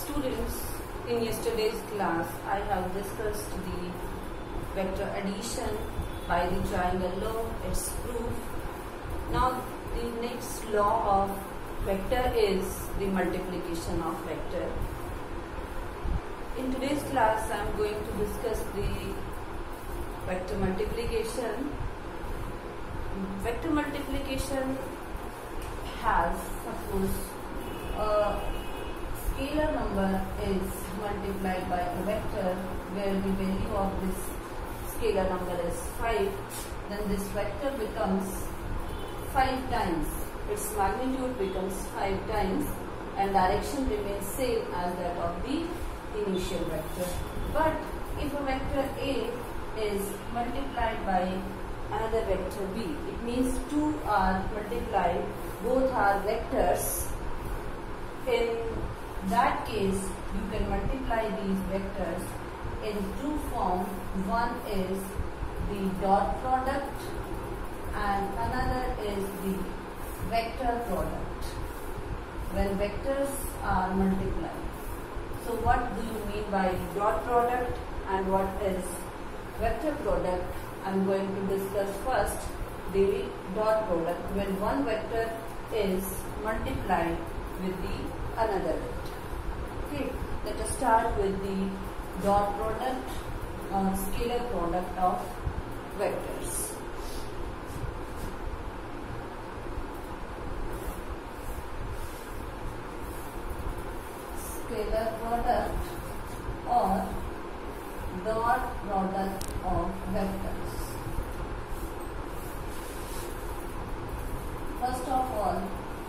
Students, in yesterday's class I have discussed the vector addition by the triangle law, its proof. Now the next law of vector is the multiplication of vector. In today's class I am going to discuss the vector multiplication. Vector multiplication has, suppose a scalar number is multiplied by a vector where the value of this scalar number is 5, then this vector becomes 5 times, its magnitude becomes 5 times and direction remains same as that of the initial vector. But if a vector A is multiplied by another vector B, it means two are multiplied, both are vectors. In that case, you can multiply these vectors in two forms. One is the dot product and another is the vector product when vectors are multiplied. So what do you mean by dot product and what is vector product? I am going to discuss first the dot product when one vector is multiplied with the another vector. Okay, let us start with the dot product or scalar product of vectors. Scalar product or dot product of vectors. First of all,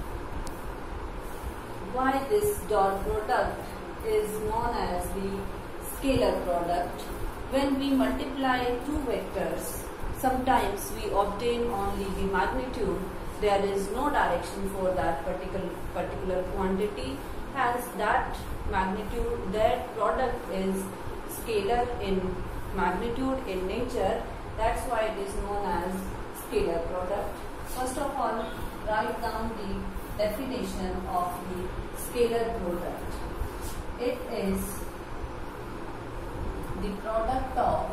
why this dot product is known as the scalar product? When we multiply two vectors, sometimes we obtain only the magnitude. There is no direction for that particular quantity. Hence, that magnitude, that product is scalar in magnitude, in nature. That's why it is known as scalar product. First of all, write down the definition of the scalar product. It is the product of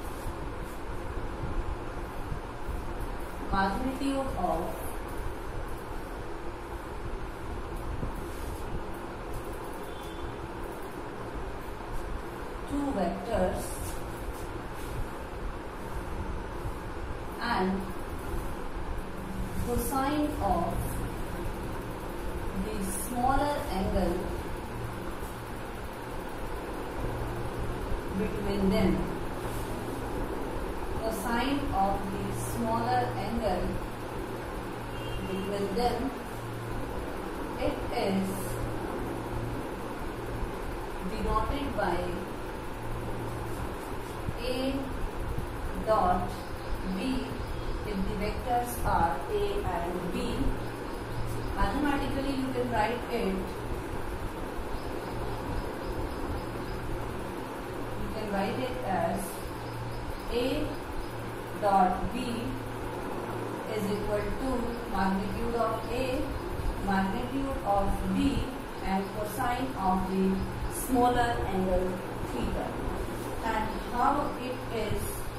magnitude of two vectors and cosine of the smaller angle between them. Cosine of the smaller angle between them, it is denoted by A dot B if the vectors are A and B. Mathematically you can write it, as A dot B is equal to magnitude of A, magnitude of B and cosine of the smaller angle theta. And how it is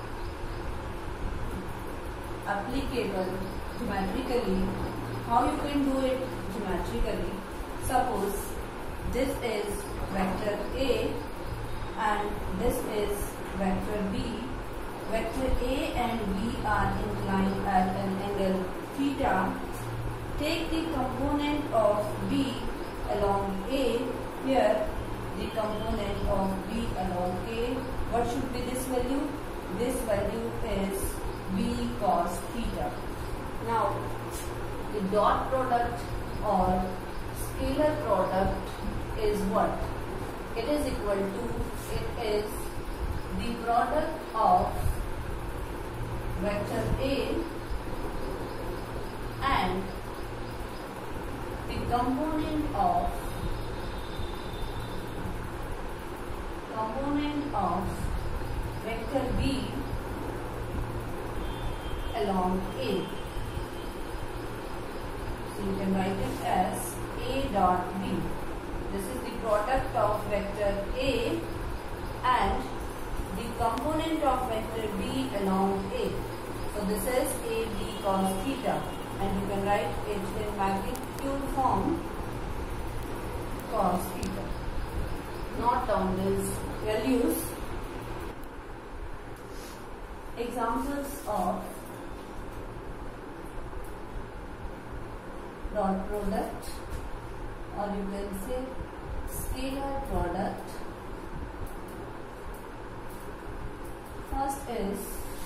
applicable geometrically, how you can do it geometrically. Suppose this is vector A and this is vector B. Vector A and B are inclined at an angle theta. Take the component of B along A. Here the component of B along A. What should be this value? This value is B cos theta. Now the dot product or scalar product is what? It is equal to, it is the product of vector A and the component of vector B along A. So you can write it as A dot B. this is the product of vector A and the component of vector B along A. So this is AB cos theta, and you can write it in magnitude form cos theta. Note down these values. Examples of dot product, or you can say scalar product. First is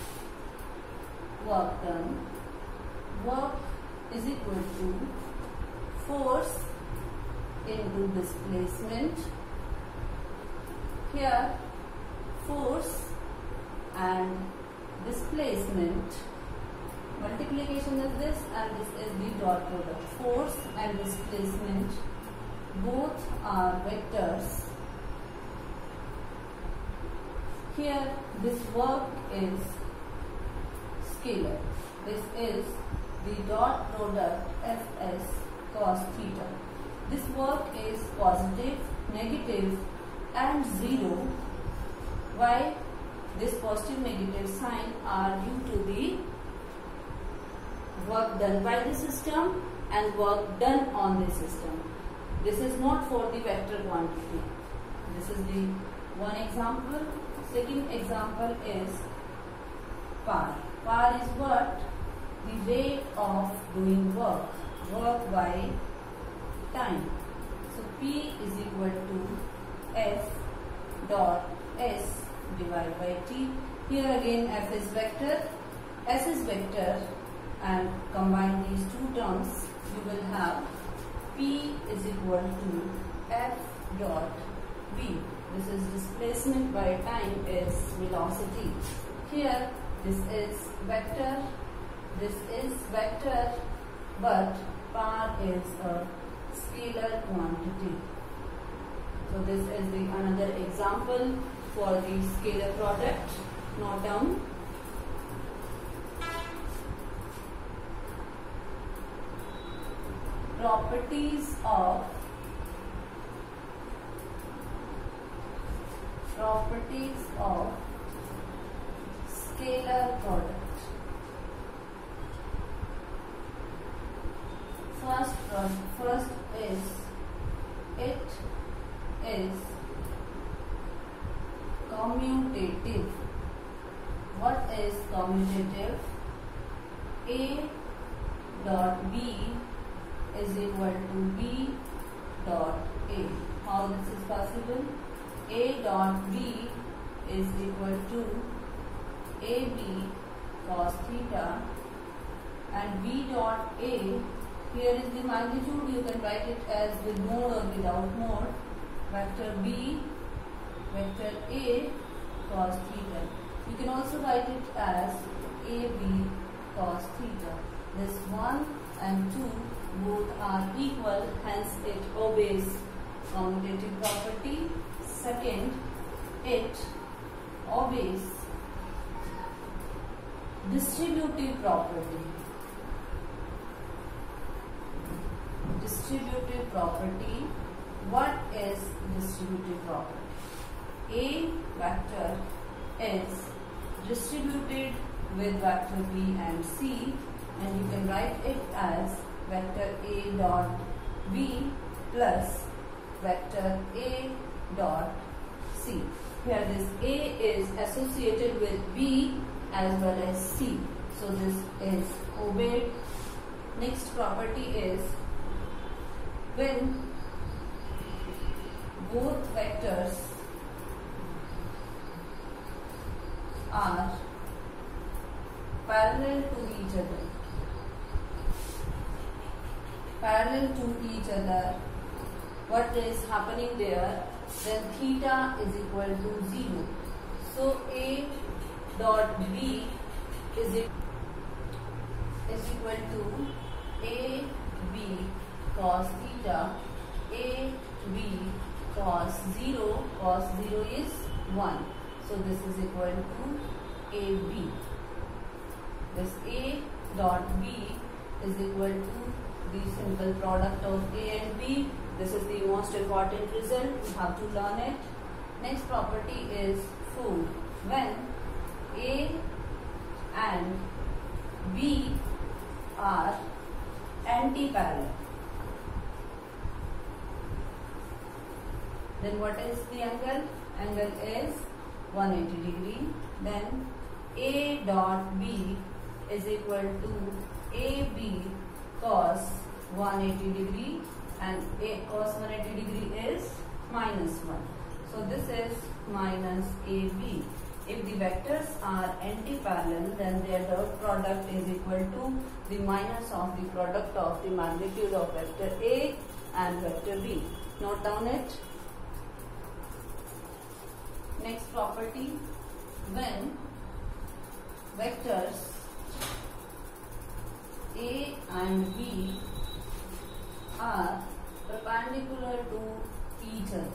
work done. Work is equal to force into displacement. Here force and displacement multiplication is this, and this is the dot product. Force and displacement both are vectors. Here this work is scalar. This is the dot product Fs cos theta. This work is positive, negative and 0. Why? This positive negative sign are due to the work done by the system and work done on the system. This is not for the vector quantity. This is the one example. Second example is par. Par is what? The rate of doing work. Work by time. So P is equal to F dot S divided by T. Here again F is vector, S is vector, and combine these two terms, you will have P is equal to F dot V. This is displacement by time is velocity. Here this is vector, but par is a scalar quantity. So this is the another example for the scalar product. Note down. Properties of scalar product. First is it is commutative. What is commutative? A dot B is equal to B dot A. How this is possible? A dot B is equal to AB cos theta, and B dot A, here is the magnitude, you can write it as with mode or without mode. Vector B, vector A cos theta. You can also write it as AB cos theta. This 1 and 2 both are equal, hence it obeys commutative property. Second, it obeys distributive property. Distributive property. What is distributive property? A vector is distributed with vector B and C, and you can write it as vector A dot B plus vector A dot C. Here this A is associated with B as well as C. So this is obeyed. Next property is when both vectors are parallel to each other. What is happening there? Then theta is equal to 0. So A dot B is equal to A B cos theta, A B cos 0. Cos 0 is 1. So this is equal to AB. This A dot B is equal to the simple product of A and B This is the most important result. You have to learn it. Next property is food. When A and B are anti-parallel, then what is the angle? Angle is 180 degree. Then A dot B is equal to AB cos 180 degree, and A cos 180 degree is minus 1. So this is minus AB. If the vectors are anti-parallel, then their dot product is equal to the minus of the product of the magnitude of vector A and vector B. Note down it. Next property, when vectors A and B are perpendicular to each other.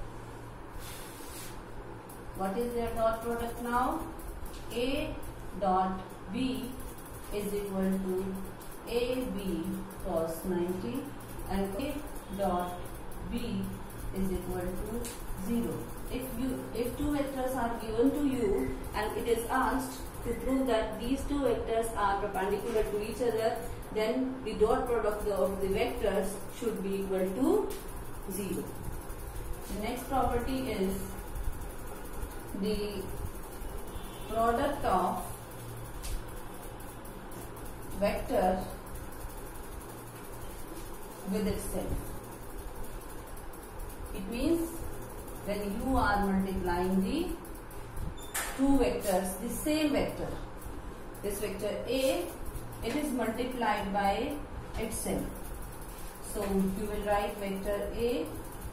What is their dot product now? A dot B is equal to AB cos 90, and A dot B is equal to 0. If two vectors are given to you and it is asked to prove that these two vectors are perpendicular to each other, then the dot product of the vectors should be equal to 0. The next property is the product of vector with itself. It means when you are multiplying the two vectors, the same vector, this vector A, it is multiplied by itself. So you will write vector A.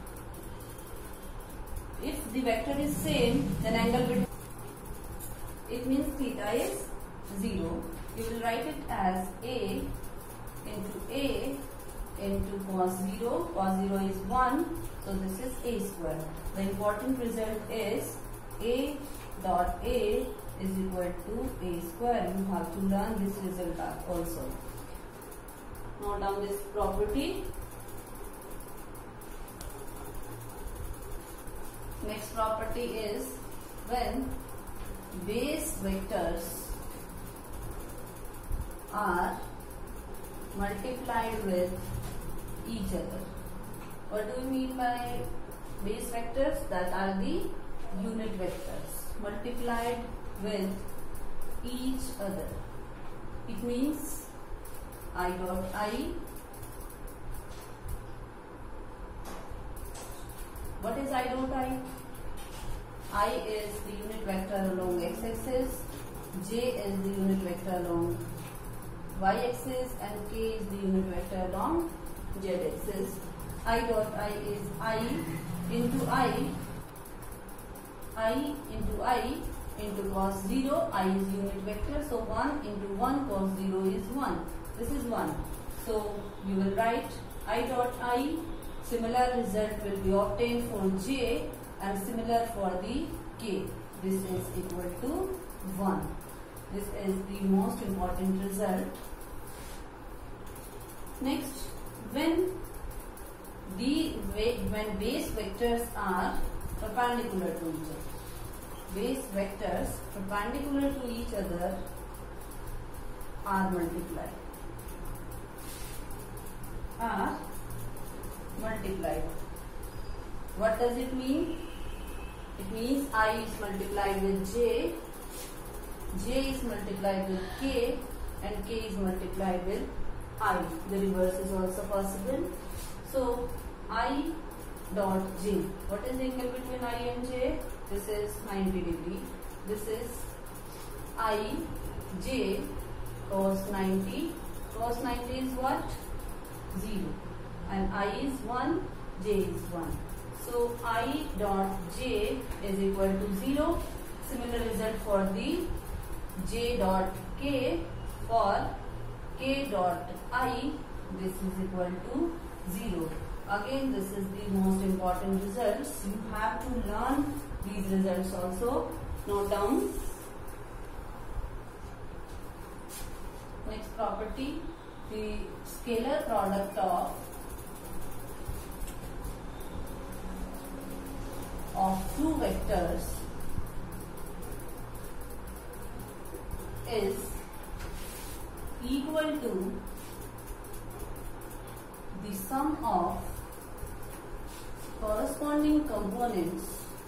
If the vector is same, then angle between, it means theta is 0. You will write it as A into cos 0. Cos 0 is 1. So this is A square. The important result is A dot A is equal to A square. You have to learn this result also. Note down this property. Next property is when base vectors are multiplied with each other. What do we mean by base vectors? That are the unit vectors multiplied with each other. It means I dot I. What is I dot I? I is the unit vector along x-axis, j is the unit vector along y-axis, and k is the unit vector along z-axis. I dot I is I into I into cos 0. I is unit vector, so 1 into 1 cos 0 is 1. This is 1. So you will write I dot I. Similar result will be obtained for j and similar for the k. This is equal to 1. This is the most important result. Next, when base vectors are perpendicular to each other, base vectors perpendicular to each other are multiplied. What does it mean? It means I is multiplied with j is multiplied with k, and k is multiplied with I. The reverse is also possible. So I dot j. What is the angle between I and j? This is 90 degree. This is I j cos 90. Cos 90 is what? 0. And I is 1, j is 1. So I dot j is equal to 0. Similar result for the j dot k. For k dot I, this is equal to 0. Again, this is the most important results. You have to learn these results also. Note down. Next property, the scalar product of of two vectors is equal to the sum of corresponding components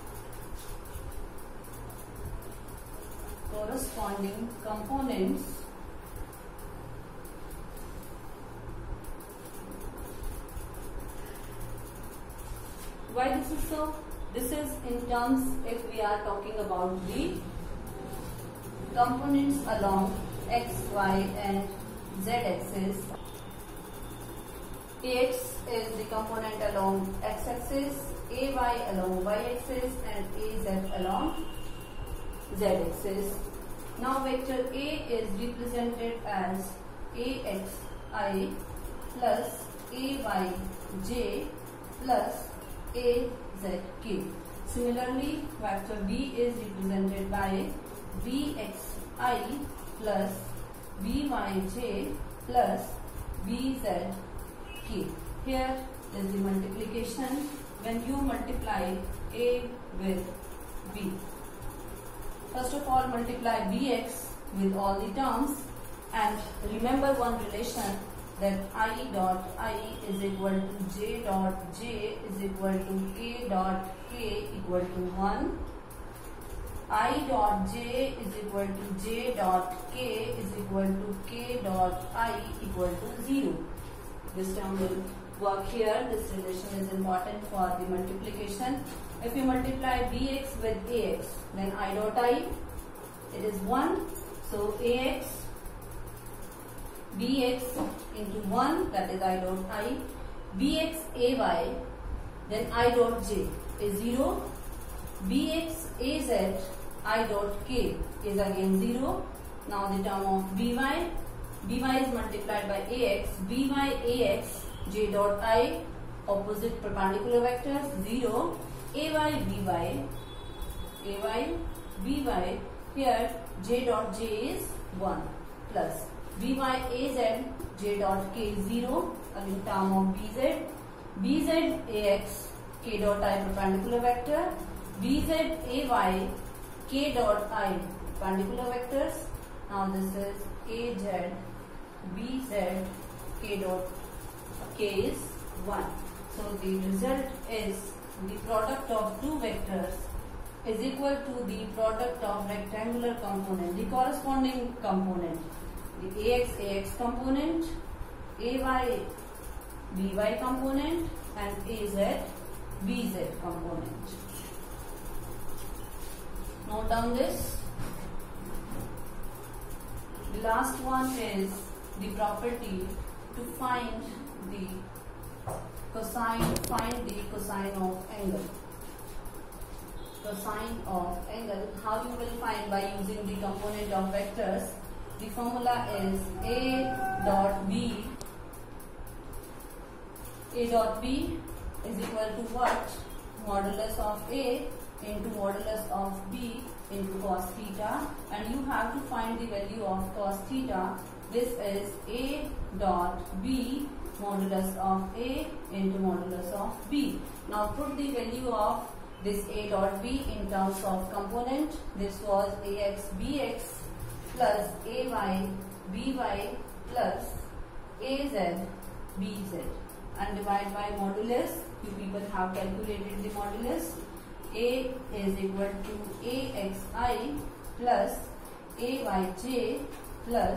Why this is so? This is in terms if we are talking about the components along x, y and z axis. Ax is the component along x axis, ay along y axis and az along z axis. Now vector A is represented as axi plus ayj plus azk. Similarly, vector B is represented by bxi plus byj plus bzk. Here is the multiplication when you multiply A with B. First of all, multiply bx with all the terms and remember one relation that I dot I is equal to j dot j is equal to k dot k equal to 1. I dot j is equal to j dot k is equal to k dot I equal to 0. This term will work here. This relation is important for the multiplication. If you multiply bx with ax, then I dot I, it is 1. So ax bx into 1, that is I dot I, bx ay, then I dot j is 0, bx az I dot k is again 0. Now the term of by is multiplied by ax, by ax j dot I, opposite perpendicular vectors 0, ay by, here j dot j is 1 plus by az j dot k is 0, again term of bz ax k dot I perpendicular vector, bz ay k dot I perpendicular vectors. Now this is az bz k dot k is 1. So the result is the product of two vectors is equal to the product of rectangular component, the corresponding component, the ax component, ay by component and az bz component. Note down this. The last one is the property to find the cosine of angle. Cosine of angle, how you will find? By using the component of vectors. The formula is a dot b is equal to what? Modulus of a into modulus of b into cos theta, and you have to find the value of cos theta. This is a dot b modulus of a into modulus of b. Now put the value of this a dot b in terms of component. This was ax bx plus ay by plus az bz, and divide by modulus. You people have calculated the modulus. A is equal to axi plus ayj plus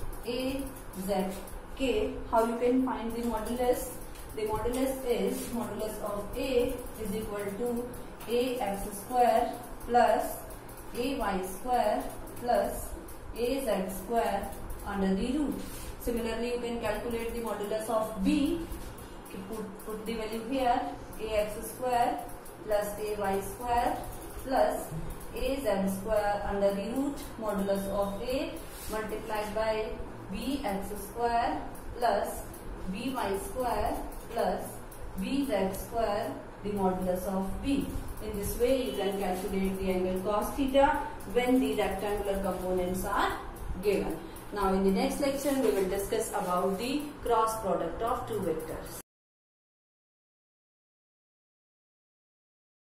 azk. How you can find the modulus? The modulus is modulus of a is equal to ax square plus ay square plus az square under the root. Similarly, you can calculate the modulus of b. Put the value here, ax square plus ay square plus az square under the root modulus of a multiplied by bx square plus by square plus bz square, the modulus of b. In this way, you can calculate the angle cos theta when the rectangular components are given. Now in the next lecture, we will discuss about the cross product of two vectors.